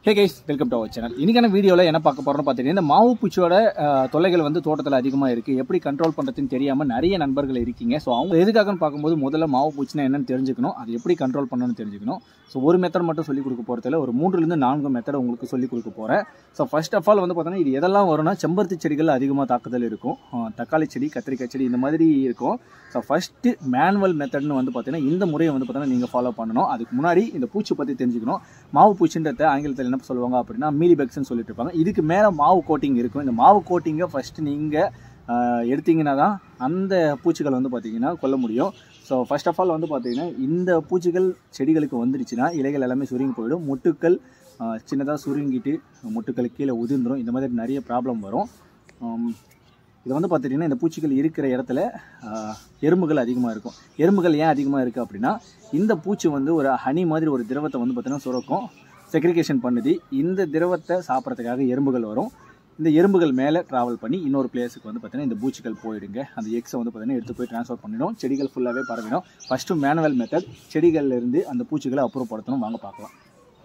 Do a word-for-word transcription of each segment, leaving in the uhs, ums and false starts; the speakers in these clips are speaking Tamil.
Hey guys, welcome to our channel. இன்னைக்கான வீடியோவில் என்ன பார்க்க போகிறோம்னு பார்த்தீங்கன்னா, இந்த மாவு பூச்சியோட தொல்லைகள் வந்து தோட்டத்தில் அதிகமாக இருக்குது. எப்படி கண்ட்ரோல் பண்ணுறதுன்னு தெரியாமல் நிறைய நண்பர்கள் இருக்கீங்க. ஸோ அவங்க எதுக்காகன்னு பார்க்கும்போது முதல்ல மாவு பூச்சினா என்னன்னு தெரிஞ்சுக்கணும், அது எப்படி கண்ட்ரோல் பண்ணணும்னு தெரிஞ்சுக்கணும். ஸோ ஒரு மெத்தட் மட்டும் சொல்லிக் கொடுக்க போகிறதில்ல, ஒரு மூன்றுலேருந்து நான்கு மெத்தட் உங்களுக்கு சொல்லிக் கொடுக்க போகிறேன். ஸோ ஃபர்ஸ்ட் ஆஃப் ஆல் வந்து பார்த்தீங்கன்னா, இது எதெல்லாம் வரும்னா செம்பருத்தி செடிகள் அதிகமாக தாக்குதல் இருக்கும், தக்காளி செடி, கத்திரிக்காய் செடி இந்த மாதிரி இருக்கும். ஸோ ஃபஸ்ட்டு மேனுவல் மெத்தட்னு வந்து பார்த்தீங்கன்னா இந்த முறையை வந்து பார்த்தீங்கன்னா நீங்கள் ஃபாலோ பண்ணணும். அதுக்கு முன்னாடி இந்த பூச்சி பற்றி தெரிஞ்சுக்கணும். மாவு பூச்சின்றத ஆங்கிலத்தில் என்ன சொல்லுவாங்க அப்படின்னா மீலிபக்ஸ்ன்னு சொல்லிட்டு இருப்பாங்க. இதுக்கு மேலே மாவு கோட்டிங் இருக்கும். இந்த மாவு கோட்டிங்கை ஃபஸ்ட்டு நீங்கள் எடுத்தீங்கன்னா தான் அந்த பூச்சிகள் வந்து பார்த்தீங்கன்னா கொல்ல முடியும். ஸோ ஃபர்ஸ்ட் ஆஃப் ஆல் வந்து பார்த்தீங்கன்னா இந்த பூச்சிகள் செடிகளுக்கு வந்துடுச்சுன்னா இலைகள் எல்லாமே சுருங்கி போயிடும், மொட்டுக்கள் சின்னதாக சுருங்கிட்டு மொட்டுக்கள் கீழே உதிர்ந்துடும். இந்த மாதிரி நிறைய ப்ராப்ளம் வரும். இது வந்து பார்த்துட்டிங்கன்னா இந்த பூச்சிகள் இருக்கிற இடத்துல எறும்புகள் அதிகமாக இருக்கும். எறும்புகள் ஏன் அதிகமாக இருக்குது அப்படின்னா, இந்த பூச்சி வந்து ஒரு ஹனி மாதிரி ஒரு திரவத்தை வந்து பார்த்திங்கன்னா சுரக்கும், செக்ரிகேஷன் பண்ணுது. இந்த திரவத்தை சாப்பிட்றதுக்காக எறும்புகள் வரும். இந்த எறும்புகள் மேலே ட்ராவல் பண்ணி இன்னொரு பிளேஸுக்கு வந்து பார்த்திங்கன்னா இந்த பூச்சிகள் போயிடுங்க. அந்த எக்ஸை வந்து பார்த்திங்கன்னா எடுத்து போய் ட்ரான்ஸ்ஃபர் பண்ணிடும், செடிகள் ஃபுல்லாகவே பரவிடும். ஃபஸ்ட்டு மேனுவல் மெத்தட், செடிகள்லேருந்து அந்த பூச்சிகளை அப்புறப்படுத்தணும். வாங்க பார்க்கலாம்.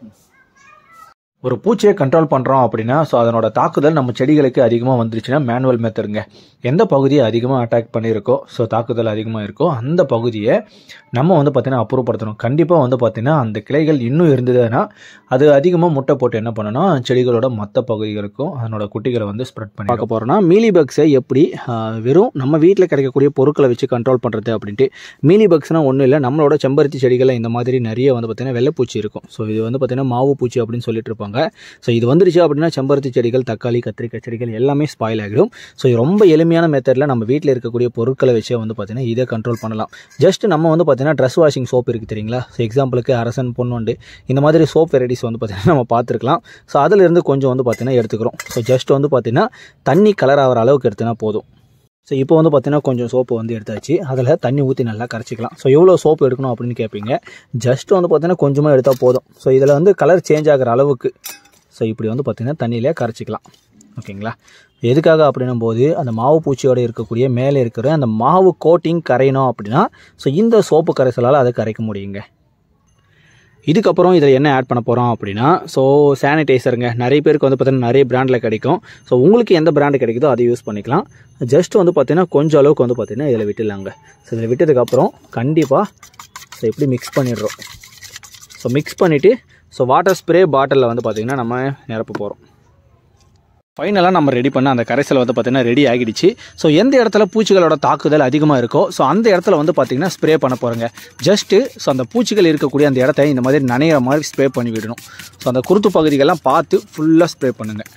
ஒரு பூச்சியை கண்ட்ரோல் பண்ணுறோம் அப்படின்னா, ஸோ அதனோட தாக்குதல் நம்ம செடிகளுக்கு அதிகமாக வந்துருச்சுன்னா மேனுவல் மெத்தடுங்க. எந்த பகுதியை அதிகமாக அட்டாக் பண்ணியிருக்கோ, ஸோ தாக்குதல் அதிகமாக இருக்கோ அந்த பகுதியை நம்ம வந்து பார்த்திங்கன்னா அப்புறப்படுத்தணும். கண்டிப்பாக வந்து பார்த்திங்கன்னா அந்த கிளைகள் இன்னும் இருந்ததுன்னா அது அதிகமாக முட்டை போட்டு என்ன பண்ணணும்னா செடிகளோட மற்ற பகுதிகளுக்கும் அதனோட குட்டிகளை வந்து ஸ்ப்ரெட் பண்ணி பார்க்க போகிறோம்னா, மீலிபக்ஸை எப்படி வெறும் நம்ம வீட்டில் கிடைக்கக்கூடிய பொருட்களை வச்சு கண்ட்ரோல் பண்ணுறது அப்படின்ட்டு. மீலிபக்ஸ்னால் ஒன்றும் இல்லை, நம்மளோட செம்பருத்தி செடிகளில் இந்த மாதிரி நிறைய வந்து பார்த்திங்கன்னா வெள்ளைப்பூச்சி இருக்கும். ஸோ இது வந்து பார்த்திங்கன்னா மாவு பூச்சி அப்படின்னு சொல்லிட்டு இருப்பாங்க. ஸோ இது வந்துருச்சு அப்படின்னா செம்பருத்தி செடிகள், தக்காளி, கத்திரிக்காய் செடிகள் எல்லாமே ஸ்பாயில் ஆகிடும். ஸோ இது ரொம்ப எளிமையான மெத்தடில் நம்ம வீட்டில் இருக்கக்கூடிய பொருட்களை வச்சே வந்து பார்த்தீங்கன்னா இதை கண்ட்ரோல் பண்ணலாம். ஜஸ்ட் நம்ம வந்து பார்த்தீங்கன்னா ட்ரெஸ் வாஷிங் சோப் இருக்குது தெரியுங்களா. ஸோ எக்ஸாம்பிளுக்கு அரசன், பொன்வண்டு இந்த மாதிரி சோப் வெரைட்டிஸ் வந்து பார்த்தீங்கன்னா நம்ம பார்த்துருக்கலாம். ஸோ அதிலிருந்து கொஞ்சம் வந்து பார்த்தீங்கன்னா எடுத்துக்கிறோம். ஸோ ஜஸ்ட் வந்து பார்த்தீங்கன்னா தண்ணி கலர் ஆகிற அளவுக்கு எடுத்துனா போதும். ஸோ இப்போ வந்து பார்த்தீங்கன்னா கொஞ்சம் சோப்பு வந்து எடுத்தாச்சு, அதில் தண்ணி ஊற்றி நல்லா கரைச்சிக்கலாம். ஸோ எவ்வளோ சோப்பு எடுக்கணும் அப்படின்னு கேட்பீங்க. ஜஸ்ட் வந்து பார்த்தீங்கன்னா கொஞ்சமாக எடுத்தால் போதும். ஸோ இதில் வந்து கலர் சேஞ்ச் ஆகிற அளவுக்கு ஸோ இப்படி வந்து பார்த்திங்கன்னா தண்ணியிலே கரைச்சிக்கலாம். ஓகேங்களா. எதுக்காக அப்படின்னும் போது அந்த மாவு பூச்சியோடு இருக்கக்கூடிய மேலே இருக்கிற அந்த மாவு கோட்டிங் கரையணும் அப்படின்னா ஸோ இந்த சோப்பு கரைசலால் அதை கரைக்க முடியுங்க. இதுக்கப்புறம் இதில் என்ன ஆட் பண்ண போகிறோம் அப்படின்னா, ஸோ சானிடைசருங்க. நிறைய பேருக்கு வந்து பார்த்திங்கன்னா நிறைய பிராண்டில் கிடைக்கும். ஸோ உங்களுக்கு எந்த பிராண்டு கிடைக்குதோ அதை யூஸ் பண்ணிக்கலாம். ஜஸ்ட் வந்து பார்த்திங்கன்னா கொஞ்சம் அளவுக்கு வந்து பார்த்திங்கன்னா இதில் விட்டுடலாங்க. ஸோ இதில் விட்டதுக்கப்புறம் கண்டிப்பாக ஸோ இப்படி மிக்ஸ் பண்ணிடுறோம். ஸோ மிக்ஸ் பண்ணிவிட்டு ஸோ வாட்டர் ஸ்ப்ரே பாட்டிலில் வந்து பார்த்திங்கன்னா நம்ம நிரப்ப போகிறோம். ஃபைனலாக நம்ம ரெடி பண்ண அந்த கரைசல் வந்து பார்த்திங்கன்னா ரெடி ஆகிடுச்சு. ஸோ எந்த இடத்துல பூச்சிகளோட தாக்குதல் அதிகமாக இருக்கோ ஸோ அந்த இடத்துல வந்து பார்த்திங்கன்னா ஸ்ப்ரே பண்ண போகிறோங்க. ஜஸ்ட்டு ஸோ அந்த பூச்சிகள் இருக்கக்கூடிய அந்த இடத்த இந்த மாதிரி நனைகிற மாதிரி ஸ்ப்ரே பண்ணி விடணும். ஸோ அந்த குருத்து பகுதிகள்லாம் பார்த்து ஃபுல்லாக ஸ்ப்ரே பண்ணுங்கள்.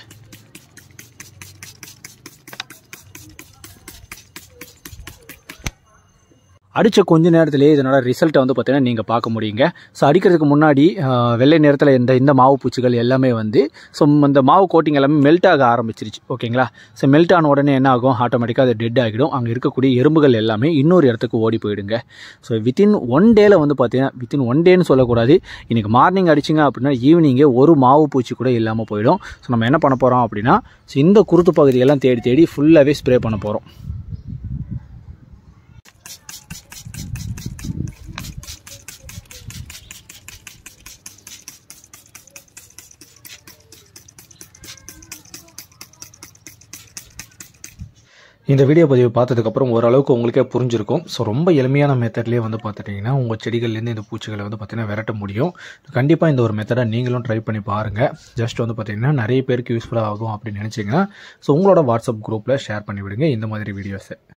அடித்த கொஞ்ச நேரத்திலேயே இதனோட ரிசல்ட்டை வந்து பார்த்தீங்கன்னா நீங்கள் பார்க்க முடியுங்க. ஸோ அடிக்கிறதுக்கு முன்னாடி வெள்ளை நேரத்தில் இந்த இந்த மாவு பூச்சிகள் எல்லாமே வந்து ஸோ இந்த மாவு கோட்டிங் எல்லாமே மெல்ட் ஆக ஆரம்பிச்சிருச்சு. ஓகேங்களா. ஸோ மெல்ட் ஆன உடனே என்ன ஆகும், ஆட்டோமேட்டிக்காக அது டெட் ஆகிடும். அங்கே இருக்கக்கூடிய எறும்புகள் எல்லாமே இன்னொரு இடத்துக்கு ஓடி போயிடுங்க. ஸோ வித்தின் ஒன் டேயில் வந்து பார்த்தீங்கன்னா வித்தின் ஒன் டேன்னு சொல்லக்கூடாது, இன்றைக்கி மார்னிங் அடிச்சிங்க அப்படின்னா ஈவினிங்கே ஒரு மாவு பூச்சி கூட இல்லாமல் போயிடும். ஸோ நம்ம என்ன பண்ண போகிறோம் அப்படின்னா ஸோ இந்த குருத்து பகுதியெல்லாம் தேடி தேடி ஃபுல்லாகவே ஸ்ப்ரே பண்ண போகிறோம். இந்த வீடியோ பதிவு பார்த்ததுக்கப்புறம் ஓரளவுக்கு உங்களுக்கே புரிஞ்சிருக்கும். ஸோ ரொம்ப எளிமையான மெத்தட்லேயே வந்து பார்த்துட்டிங்கன்னா உங்கள் செடிகள்லேருந்து இந்த பூச்சிகளை வந்து பார்த்திங்கன்னா விரட்ட முடியும். கண்டிப்பாக இந்த ஒரு மெத்தடை நீங்களும் ட்ரை பண்ணி பாருங்கள். ஜஸ்ட் வந்து பார்த்திங்கன்னா நிறைய பேருக்கு யூஸ்ஃபுல்லாக ஆகும் அப்படின்னு நினச்சிங்கன்னா ஸோ உங்களோட வாட்ஸ்அப் குரூப்பில் ஷேர் பண்ணிவிடுங்க இந்த மாதிரி வீடியோஸை.